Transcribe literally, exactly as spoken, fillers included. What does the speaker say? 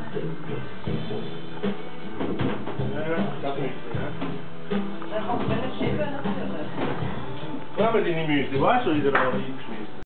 Dat niet, hè? Dan gaan we met een schip en dan gaan we. Waar met die niet meer? Waar zou je er al niet?